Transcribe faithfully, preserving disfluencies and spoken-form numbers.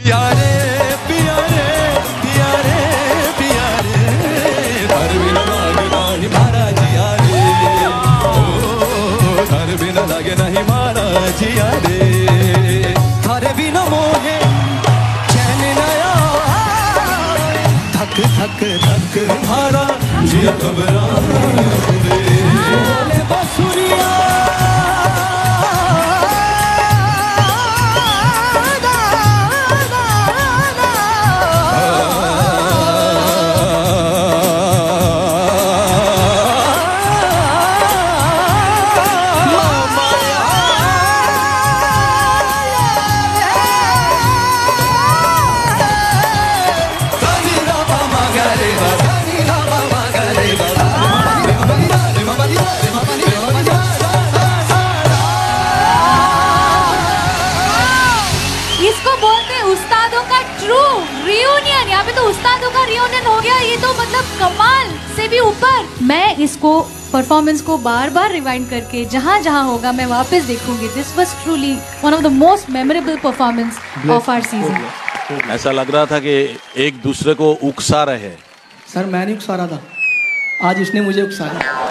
प्यारे प्यारे प्यारे प्यारे घर बिना लागे नहीं मारा जिया रे, घर बिना लागे नहीं मारा जिया रे, थारे बिना मोहे चैन नया धक धक धक मारा जिया घबराए रे बसुरिया उस्तादों का ट्रू रियूनियन। यहाँ पे तो उस्तादों का रियूनियन हो गया, ये तो मतलब कमाल से भी ऊपर। मैं इसको परफॉर्मेंस को बार बार रिवाइंड करके जहाँ जहाँ होगा मैं वापस देखूंगी। This was truly one of the most memorable performance of our season. ऐसा लग रहा था कि एक दूसरे को उकसा रहे। सर मैं नहीं उकसा रहा था, आज इसने मुझे उकसाया।